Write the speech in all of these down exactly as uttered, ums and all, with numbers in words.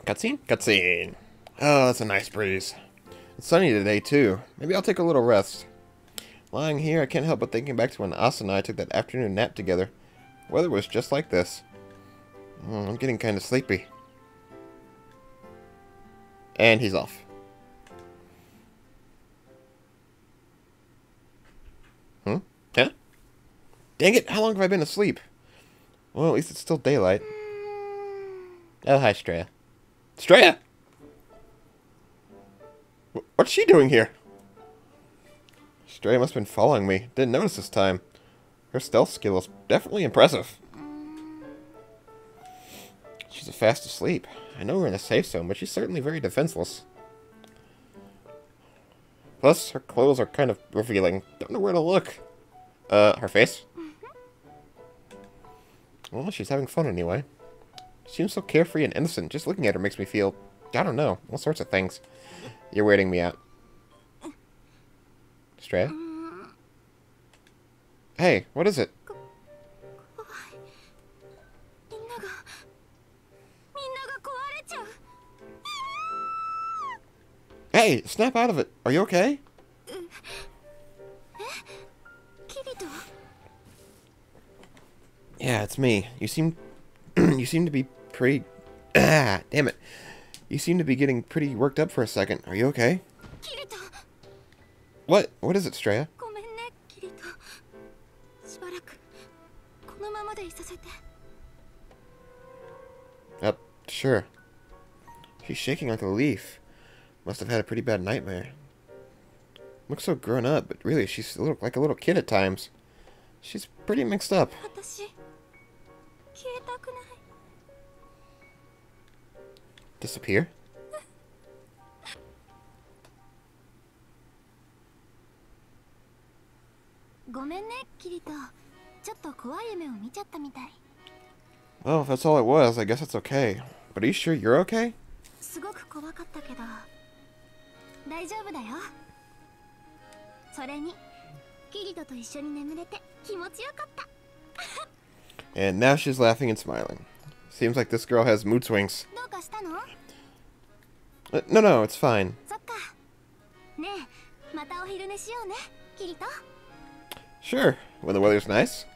Cutscene? Cutscene. Oh, that's a nice breeze. It's sunny today, too. Maybe I'll take a little rest. Lying here, I can't help but thinking back to when Asa and I took that afternoon nap together. The weather was just like this. Mm, I'm getting kind of sleepy. And he's off. Hmm? Huh? Dang it, how long have I been asleep? Well, at least it's still daylight. Oh, hi, Straya. Straya! What's she doing here? Straya must have been following me. Didn't notice this time. Her stealth skill is definitely impressive. She's fast asleep. I know we're in a safe zone, but she's certainly very defenseless. Plus, her clothes are kind of revealing. Don't know where to look. Uh, her face? Well, she's having fun anyway. She seems so carefree and innocent. Just looking at her makes me feel, I don't know, all sorts of things. You're weirding me out. Straya? Hey, what is it? Hey, snap out of it. Are you okay? Yeah, it's me. You seem... you seem to be pretty... Ah, damn it. You seem to be getting pretty worked up for a second. Are you okay? What? What is it, Straya? Yep, sure. She's shaking like a leaf. Must have had a pretty bad nightmare. Looks so grown up, but really, she's a little, like a little kid at times. She's pretty mixed up. Disappear? Well, if that's all it was, I guess it's okay. But are you sure you're okay? And now she's laughing and smiling. Seems like this girl has mood swings. Uh, no, no, it's fine. Sure, when the weather's nice.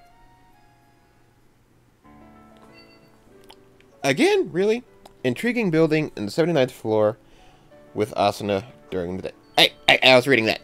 Again? Really? Intriguing building in the seventy-ninth floor with Asuna during the day. Hey, hey, I was reading that.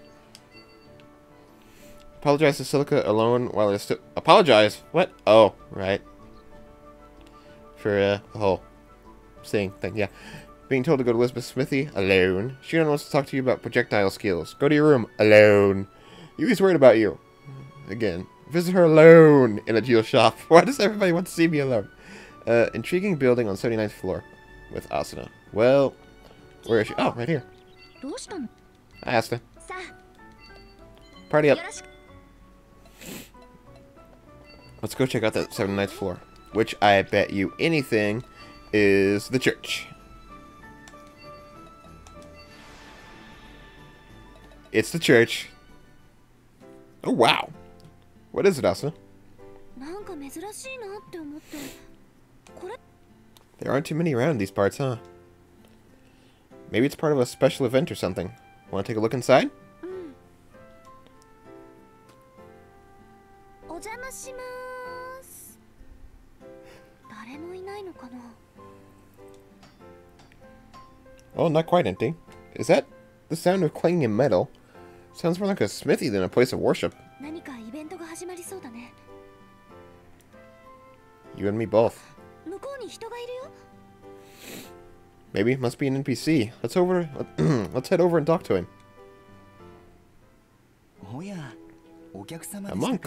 Apologize to Silica alone while it's still... Apologize? What? Oh, right. For uh, the whole saying thing, yeah. Being told to go to Elizabeth's smithy alone. Shion wants to talk to you about projectile skills. Go to your room alone. Yui's worried about you. Again. Visit her alone in a geo shop. Why does everybody want to see me alone? Uh, intriguing building on seventy-ninth floor with Asuna. Well, where is she? Oh, right here. Hi, Asuna. Party up. Let's go check out that seventy-ninth floor. Which I bet you anything is the church. It's the church. Oh, wow. What is it, Asuna? There aren't too many around in these parts, huh? Maybe it's part of a special event or something. Want to take a look inside? Oh, not quite empty. Is that the sound of clanging metal? Sounds more like a smithy than a place of worship. You and me both. Maybe it must be an N P C. Let's over. Let's head over and talk to him. A monk.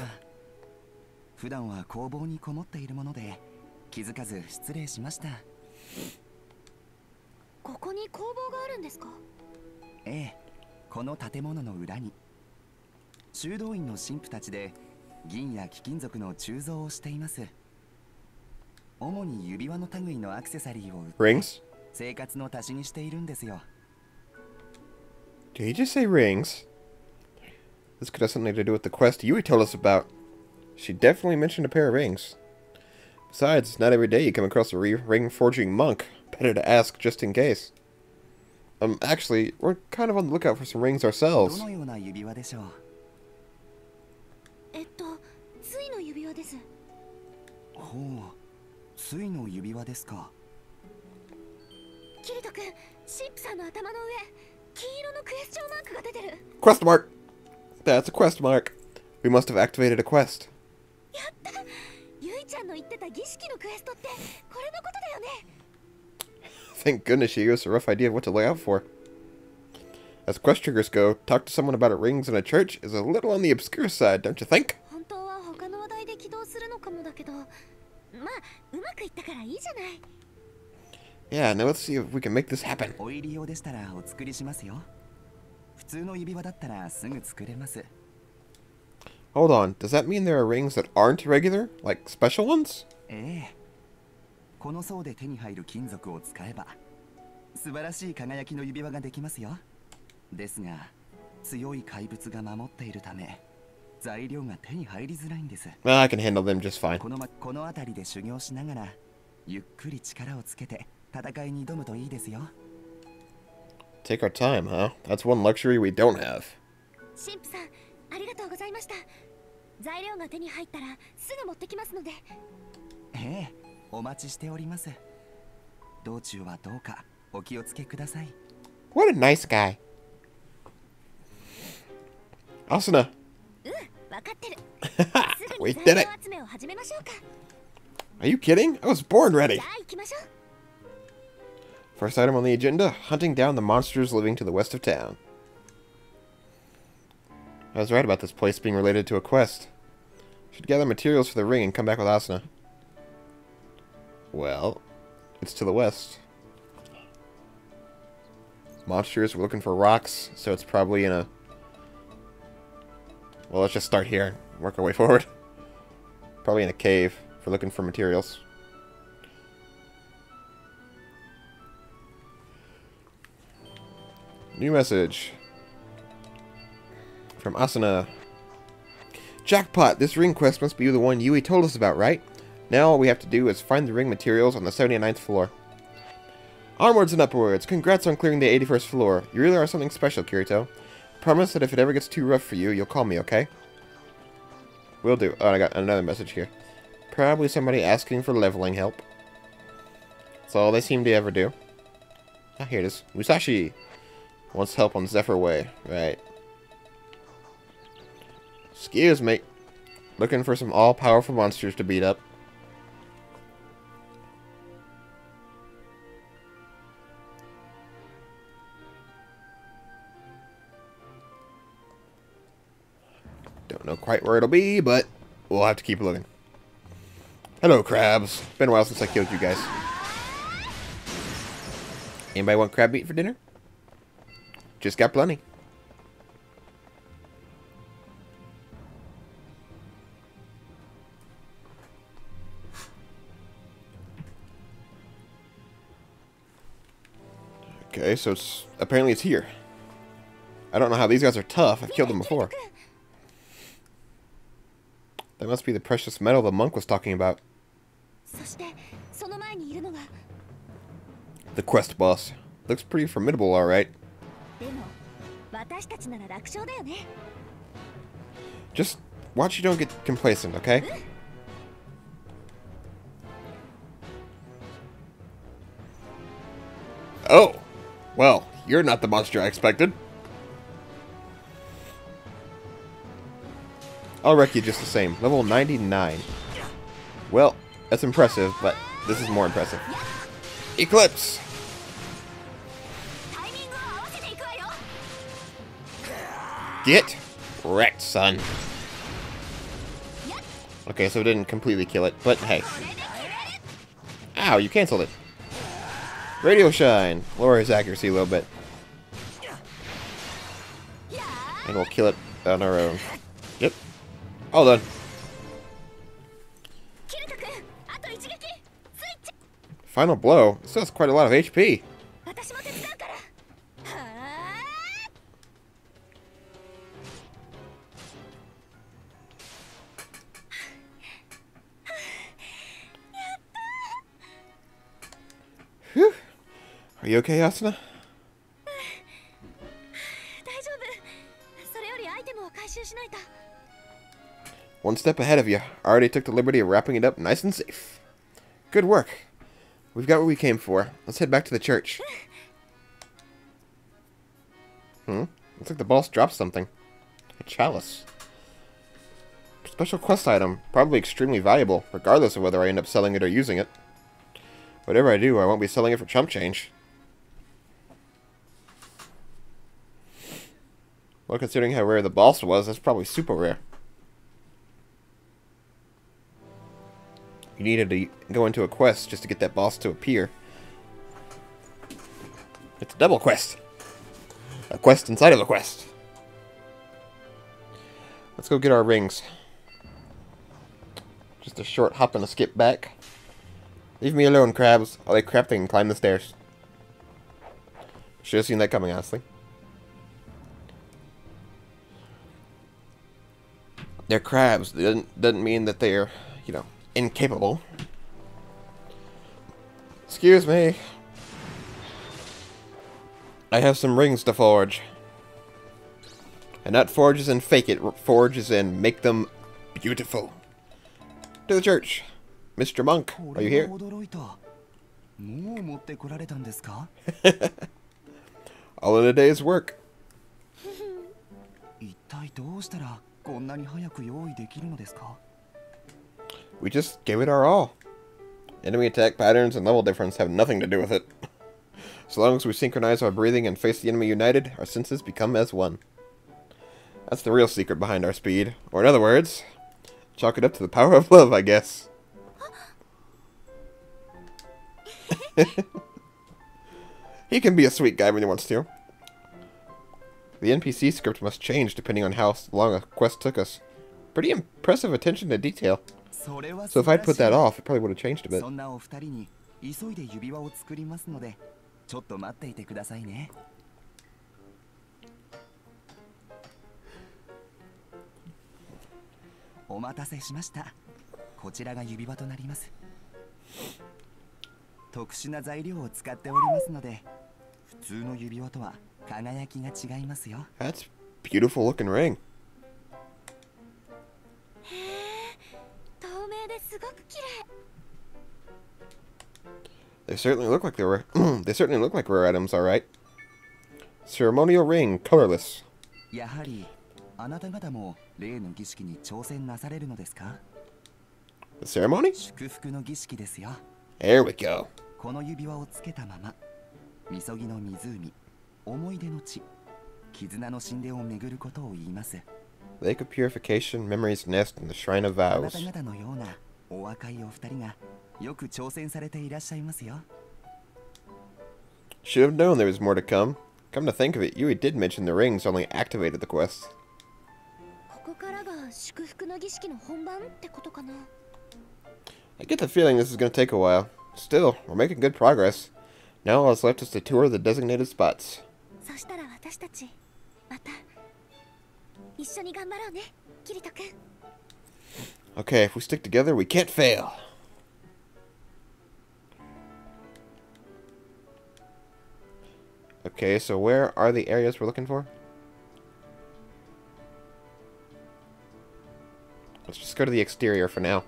Rings? Did he just say rings? This could have something to do with the quest Yui told us about. She definitely mentioned a pair of rings. Besides, not every day you come across a ring-forging monk. Better to ask just in case. Um, actually, we're kind of on the lookout for some rings ourselves. どのような指輪でしょう。 えっと、ついの指輪です。 ほう、ついの指輪ですか。 キリト君、シンプさんの頭の上、金色のクエスチョンマークが出てる。 Quest mark! That's a quest mark. We must have activated a quest. やった。ゆいちゃんの言ってた儀式のクエストってこれのことだよね。 Thank goodness she gave us a rough idea of what to look out for. As quest triggers go, talk to someone about rings in a church is a little on the obscure side, don't you think? 本当は他の話題で起動するのかもだけど、まあうまくいったからいいじゃない。 Yeah, now let's see if we can make this happen. お入り用でしたらお作りしますよ。普通の指輪だったらすぐ作れます。 Hold on, does that mean there are rings that aren't regular? Like special ones? ええ。この層で手に入る金属を使えば素晴らしい輝きの指輪ができますよ。ですが強い怪物が守っているため材料が手に入りづらいんです。 Well, I can handle them just fine. この、ま、この辺りで修行しながらゆっくり力をつけて戦いに挑むといいですよ。 Take our time, huh? That's one luxury we don't have. 神父さん、ありがとうございました。材料が手に入ったらすぐ持ってきますので。 ええ、お待ちしております。道中はどうかお気をつけください。 What a nice guy. Asuna. うん、わかってる。 We did it. 集めを始めましょうか。 Are you kidding? I was born ready. じゃあ行きましょう。 First item on the agenda, hunting down the monsters living to the west of town. I was right about this place being related to a quest. Should gather materials for the ring and come back with Asuna. Well, it's to the west. Monsters, we're looking for rocks, so it's probably in a... Well, let's just start here and work our way forward. Probably in a cave if we're looking for materials. New message. From Asuna. Jackpot! This ring quest must be the one Yui told us about, right? Now all we have to do is find the ring materials on the seventy-ninth floor. Onwards and upwards! Congrats on clearing the eighty-first floor. You really are something special, Kirito. Promise that if it ever gets too rough for you, you'll call me, okay? Will do. Oh, I got another message here. Probably somebody asking for leveling help. That's all they seem to ever do. Ah, here it is. Musashi wants help on Zephyr Way. Right. Excuse me. Looking for some all-powerful monsters to beat up. Don't know quite where it'll be, but we'll have to keep looking. Hello, crabs. Been a while since I killed you guys. Anybody want crab meat for dinner? Just got plenty. Okay, so it's apparently it's here. I don't know how these guys are tough. I've killed them before. That must be the precious metal the monk was talking about. The quest boss. Looks pretty formidable, alright. Just watch you don't get complacent, okay? Oh! Well, you're not the monster I expected. I'll wreck you just the same. Level ninety-nine. Well, that's impressive, but this is more impressive. Eclipse! Get wrecked, son. Okay, so it didn't completely kill it, but hey. Ow, you canceled it. Radio Shine. Lower his accuracy a little bit. And we'll kill it on our own. Yep. All done. Final blow. This does quite a lot of H P. Whew. Are you okay, Asuna? 大丈夫。それよりアイテムを回収しないと。 One step ahead of you. I already took the liberty of wrapping it up nice and safe. Good work. We've got what we came for. Let's head back to the church. Hmm? Looks like the boss dropped something. A chalice. Special quest item. Probably extremely valuable, regardless of whether I end up selling it or using it. Whatever I do, I won't be selling it for chump change. Well, considering how rare the boss was, that's probably super rare. You needed to go into a quest just to get that boss to appear. It's a double quest. A quest inside of a quest. Let's go get our rings. Just a short hop and a skip back. Leave me alone, crabs. I like crafting and climb the stairs. Should have seen that coming, honestly. They're crabs. That doesn't, doesn't mean that they're, you know, incapable. Excuse me. I have some rings to forge. And not forge as in fake it, forge as in make them beautiful. To the church. Mister Monk, are you here? All in a day's work. We just gave it our all. Enemy attack patterns and level difference have nothing to do with it. So long as we synchronize our breathing and face the enemy united, our senses become as one. That's the real secret behind our speed. Or in other words, chalk it up to the power of love, I guess. He can be a sweet guy when he wants to. The N P C script must change depending on how long a quest took us. Pretty impressive attention to detail. So if I'd put that off, it probably would have changed a bit. That's beautiful looking ring. They certainly look like they were. They certainly look like rare items, all right. Ceremonial ring, colorless. The ceremony? There we go. Lake of Purification, Memory's Nest, and the Shrine of Vows. Should have known there was more to come. Come to think of it, Yui did mention the rings only activated the quest. I get the feeling this is going to take a while. Still, we're making good progress. Now all that's left is to tour the designated spots. Okay, if we stick together, we can't fail. Okay, so where are the areas we're looking for? Let's just go to the exterior for now.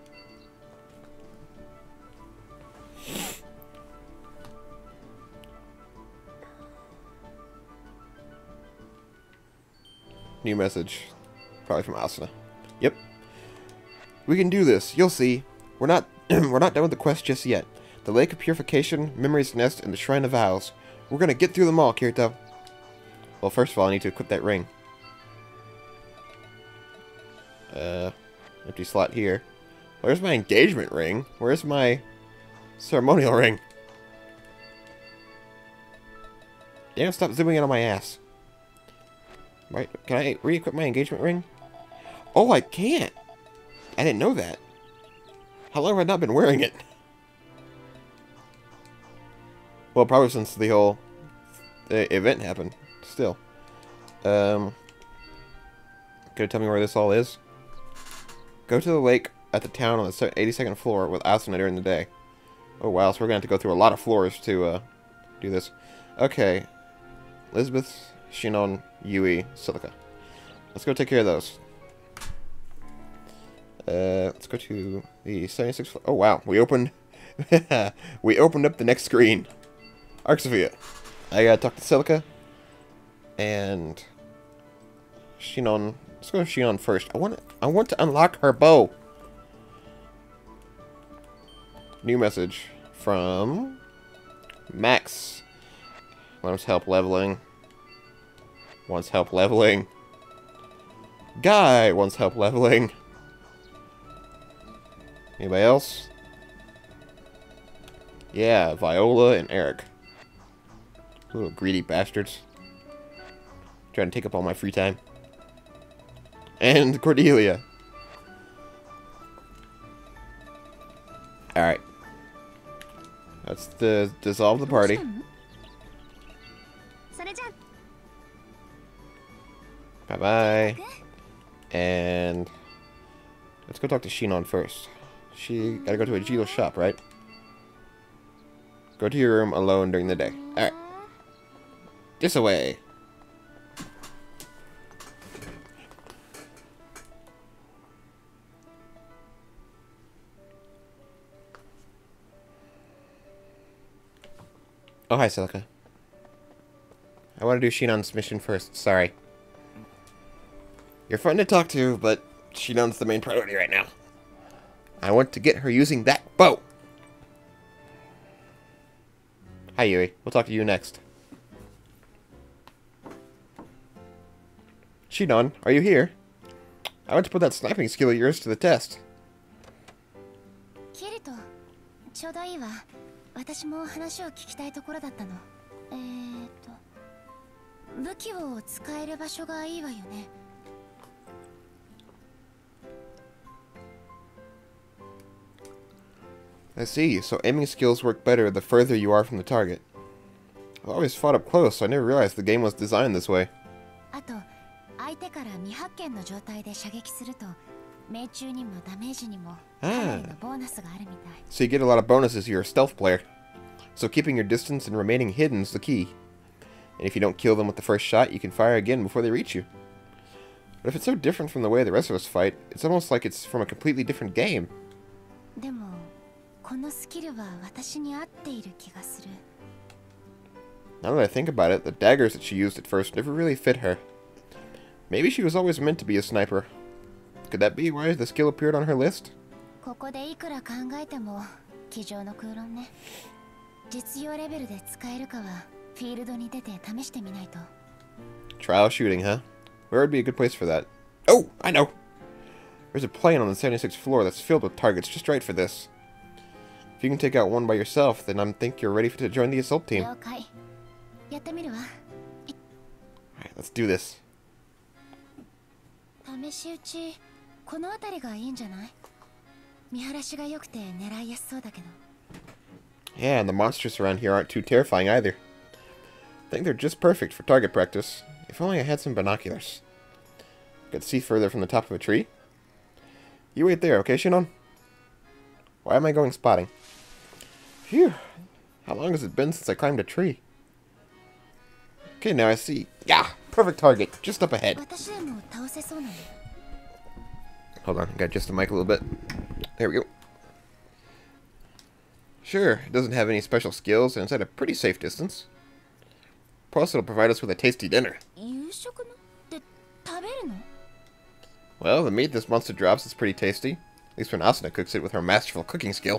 New message. Probably from Asuna. Yep. We can do this. You'll see. We're not we're not done with the quest just yet. The Lake of Purification, Memory's Nest, and the Shrine of Vows. We're gonna get through them all, Kirito. Well, first of all, I need to equip that ring. Uh, empty slot here. Where's my engagement ring? Where's my ceremonial ring? Damn, stop zooming in on my ass. Right, can I re-equip my engagement ring? Oh, I can't! I didn't know that. How long have I not been wearing it? Well, probably since the whole uh, event happened. Still. Um, can you tell me where this all is? Go to the lake at the town on the eighty-second floor with Asuna during the day. Oh wow, so we're going to have to go through a lot of floors to uh, do this. Okay. Elizabeth, Shinon, Yui, Silica. Let's go take care of those. Uh, let's go to the seventy-sixth floor. Oh, wow. We opened... we opened up the next screen. Arc Sophia. I gotta talk to Silica. And... Shinon. Let's go to Shinon first. I want to, I want to unlock her bow. New message from Max. Wants help leveling. Wants help leveling. Guy wants help leveling. Anybody else? Yeah, Viola and Eric. Little greedy bastards. Trying to take up all my free time. And Cordelia. Alright. Let's the dissolve the party. Bye bye. And let's go talk to Shinon first. She gotta go to a Jito shop, right? Go to your room alone during the day. Alright. This away. Oh, hi, Silica. I want to do Shinon's mission first. Sorry. You're fun to talk to, but Shinon's the main priority right now. I want to get her using that bow. Hi, Yui. We'll talk to you next. Shinon, are you here? I want to put that sniping skill of yours to the test. Kirito, ちょうどいいわ。私も話を聞きたいところだったの。えーと、武器を使える場所がいいわよね。 I see. So aiming skills work better the further you are from the target. I've always fought up close, so I never realized the game was designed this way. あと、相手から未発見の状態で射撃すると、命中にもダメージにもかなりのボーナスがあるみたい。 So you get a lot of bonuses if you're a stealth player. So keeping your distance and remaining hidden is the key. And if you don't kill them with the first shot, you can fire again before they reach you. But if it's so different from the way the rest of us fight, it's almost like it's from a completely different game. でも、このスキルは私に合っている気がする。 Now that I think about it, the daggers that she used at first never really fit her. Maybe she was always meant to be a sniper. Could that be why the skill appeared on her list? ここでいくら考えても机上の空論ね。実用レベルで使えるかはフィールドに出て試してみないと。 Trial shooting, huh? Where would be a good place for that? Oh, I know! There's a plane on the seventy-sixth floor that's filled with targets just right for this. If you can take out one by yourself, then I think you're ready to join the assault team. 了解。やってみるわ。 Alright, let's do this. 試し撃ち、この辺りがいいんじゃない？見晴らしが良くて狙いやすそうだけど。 Yeah, and the monsters around here aren't too terrifying either. I think they're just perfect for target practice. If only I had some binoculars. I could see further from the top of a tree. You wait there, okay, Shinon? Why am I going spotting? Phew. How long has it been since I climbed a tree? Okay, now I see. Yeah, perfect target. Just up ahead. 私でも倒せそうなの。 Hold on, I got just the mic a little bit. There we go. Sure, it doesn't have any special skills, and it's at a pretty safe distance. Plus, it'll provide us with a tasty dinner. 夕食のって食べるの？ Well, the meat this monster drops is pretty tasty. At least when Asuna cooks it with her masterful cooking skill.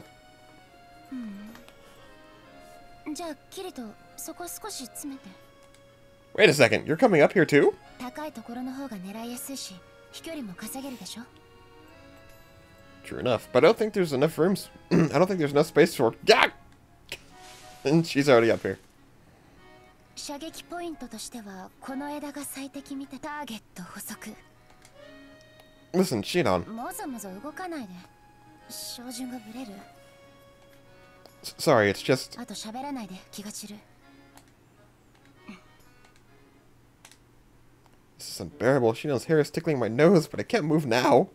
じゃあキリト、そこ少し詰めて。 Wait a second, you're coming up here too? 高いところの方が狙いやすいし、飛距離も稼げるでしょ。 True enough, but I don't think there's enough rooms. I don't think there's enough space for. Yeah! And she's already up here. 射撃ポイントとしてはこの枝が最適みたターゲット補足。 Listen, Shinon. もぞもぞ動かないで。照準がブレる。 S sorry, it's just. あと喋らないで気が散る。 This is unbearable. Shinon's hair is tickling my nose, but I can't move now.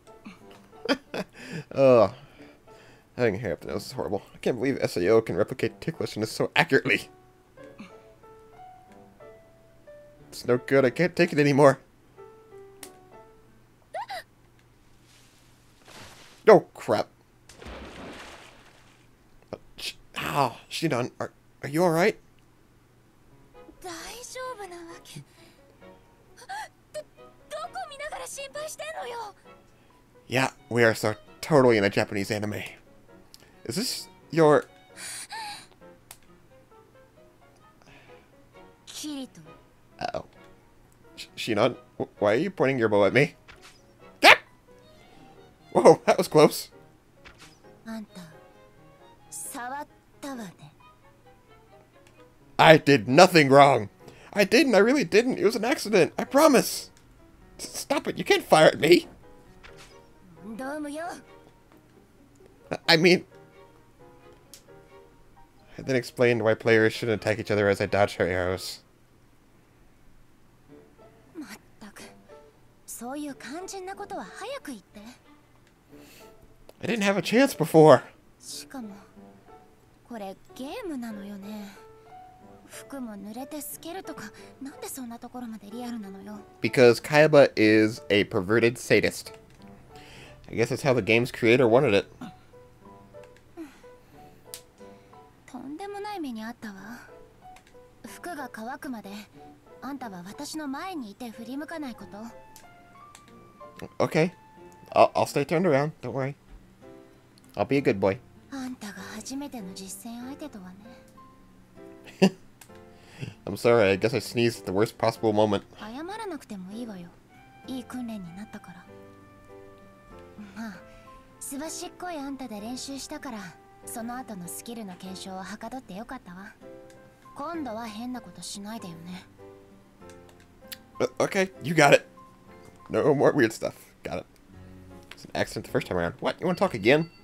Ugh. Having hair up the nose is horrible. I can't believe S A O can replicate ticklishness so accurately. It's no good. I can't take it anymore. Oh, crap. Ow, Shinon, are, are you alright? Yeah, we are so totally in a Japanese anime. Is this your... Uh-oh. Shinon, why are you pointing your bow at me? Ah! Whoa, that was close. I did nothing wrong. I didn't, I really didn't. It was an accident, I promise. Stop it, you can't fire at me. I mean... I then explained why players shouldn't attack each other as I dodged her arrows. I didn't have a chance before. Because Kaiba is a perverted sadist. I guess that's how the game's creator wanted it. Okay. I'll, I'll stay turned around. Don't worry. I'll be a good boy. I'm sorry. I guess I sneezed at the worst possible moment. Uh, okay, you got it. No more weird stuff. Got it. It's an accident the first time around. What? You want to talk again?